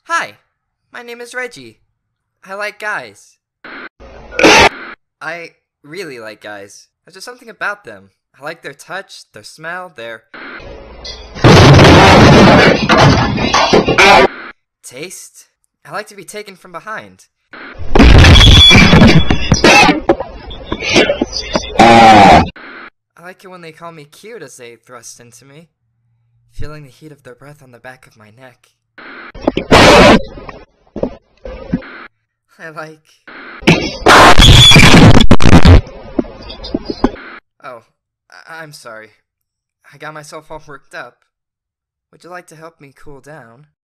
Hi, my name is Reggie. I like guys. I really like guys. There's just something about them. I like their touch, their smell, their taste. I like to be taken from behind. I like it when they call me cute as they thrust into me, feeling the heat of their breath on the back of my neck. I like... Oh, I'm sorry. I got myself all worked up. Would you like to help me cool down?